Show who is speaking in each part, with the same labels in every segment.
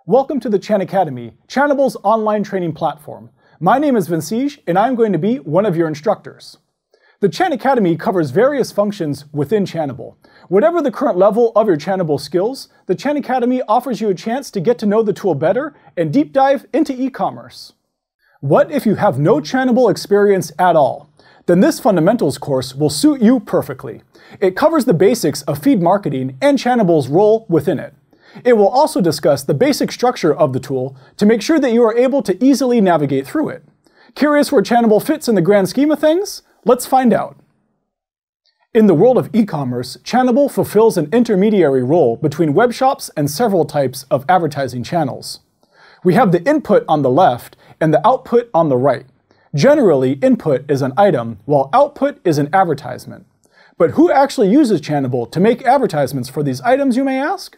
Speaker 1: Welcome to the Chan Academy, Channable's online training platform. My name is Vincige, and I'm going to be one of your instructors. The Chan Academy covers various functions within Channable. Whatever the current level of your Channable skills, the Chan Academy offers you a chance to get to know the tool better and deep dive into e-commerce. What if you have no Channable experience at all? Then this fundamentals course will suit you perfectly. It covers the basics of feed marketing and Channable's role within it. It will also discuss the basic structure of the tool to make sure that you are able to easily navigate through it. Curious where Channable fits in the grand scheme of things? Let's find out. In the world of e-commerce, Channable fulfills an intermediary role between web shops and several types of advertising channels. We have the input on the left and the output on the right. Generally, input is an item, while output is an advertisement. But who actually uses Channable to make advertisements for these items, you may ask?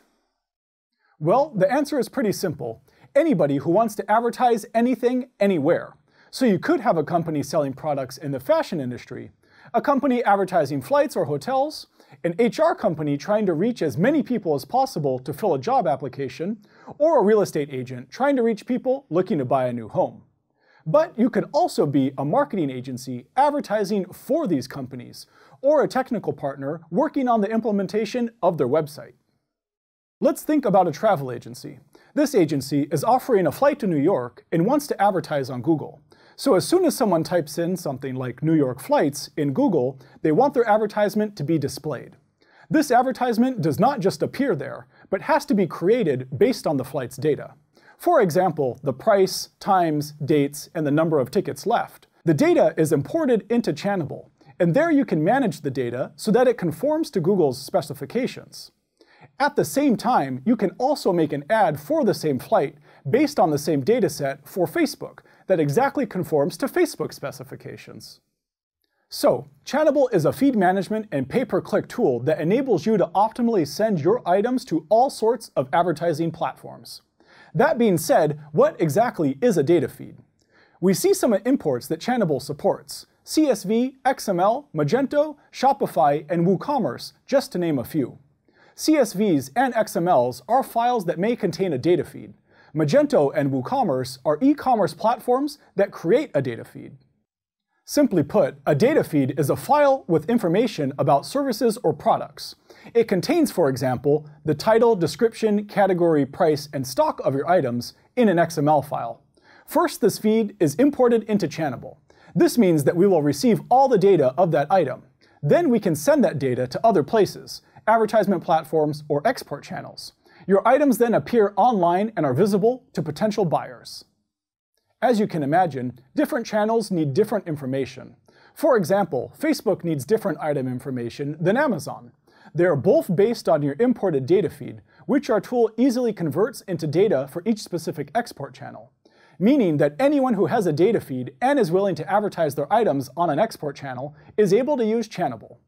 Speaker 1: Well, the answer is pretty simple. Anybody who wants to advertise anything, anywhere. So you could have a company selling products in the fashion industry, a company advertising flights or hotels, an HR company trying to reach as many people as possible to fill a job application, or a real estate agent trying to reach people looking to buy a new home. But you could also be a marketing agency advertising for these companies, or a technical partner working on the implementation of their website. Let's think about a travel agency. This agency is offering a flight to New York and wants to advertise on Google. So as soon as someone types in something like New York flights in Google, they want their advertisement to be displayed. This advertisement does not just appear there, but has to be created based on the flight's data. For example, the price, times, dates, and the number of tickets left. The data is imported into Channable, and there you can manage the data so that it conforms to Google's specifications. At the same time, you can also make an ad for the same flight based on the same dataset for Facebook that exactly conforms to Facebook specifications. So, Channable is a feed management and pay-per-click tool that enables you to optimally send your items to all sorts of advertising platforms. That being said, what exactly is a data feed? We see some imports that Channable supports: CSV, XML, Magento, Shopify, and WooCommerce, just to name a few. CSVs and XMLs are files that may contain a data feed. Magento and WooCommerce are e-commerce platforms that create a data feed. Simply put, a data feed is a file with information about services or products. It contains, for example, the title, description, category, price, and stock of your items in an XML file. First, this feed is imported into Channable. This means that we will receive all the data of that item. Then we can send that data to other places, advertisement platforms, or export channels. Your items then appear online and are visible to potential buyers. As you can imagine, different channels need different information. For example, Facebook needs different item information than Amazon. They are both based on your imported data feed, which our tool easily converts into data for each specific export channel, meaning that anyone who has a data feed and is willing to advertise their items on an export channel is able to use Channable.